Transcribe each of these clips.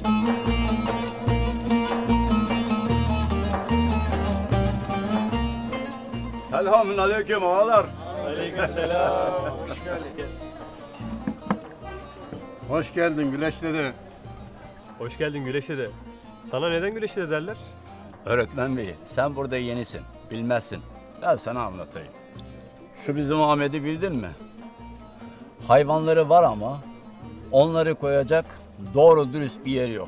Selamun aleyküm ağalar. Aleykümselam. Hoş geldin. Hoş geldin Güleç dede. Hoş geldin Güleş dede. Sana neden Güleş dede derler? Öğretmen bey, sen burada yenisin, bilmezsin. Ben sana anlatayım. Şu bizim Ahmet'i bildin mi? Hayvanları var ama onları koyacak doğru dürüst bir yeri yok.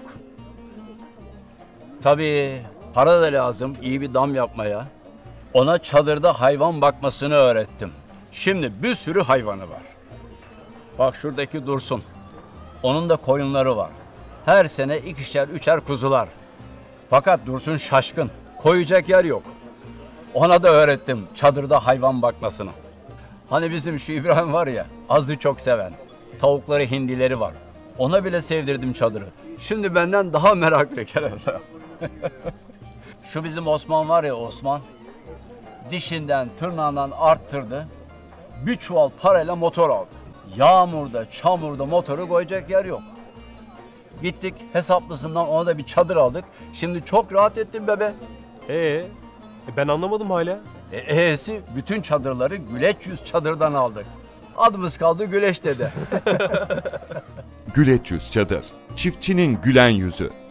Tabii para da lazım iyi bir dam yapmaya. Ona çadırda hayvan bakmasını öğrettim. Şimdi bir sürü hayvanı var. Bak şuradaki Dursun. Onun da koyunları var. Her sene ikişer üçer kuzular. Fakat Dursun şaşkın. Koyacak yer yok. Ona da öğrettim çadırda hayvan bakmasını. Hani bizim şu İbrahim var ya, azı çok seven. Tavukları, hindileri var. Ona bile sevdirdim çadırı. Şimdi benden daha meraklı kerata. Şu bizim Osman var ya Osman. Dişinden, tırnağından arttırdı. Bir çuval parayla motor aldı. Yağmurda, çamurda motoru koyacak yer yok. Gittik hesaplısından ona da bir çadır aldık. Şimdi çok rahat ettim bebe. Ben anlamadım hala. E'si bütün çadırları Güleç Yüz çadırdan aldık. Adımız kaldı Güleç dede. Güleç Yüz Çadır, çiftçinin gülen yüzü.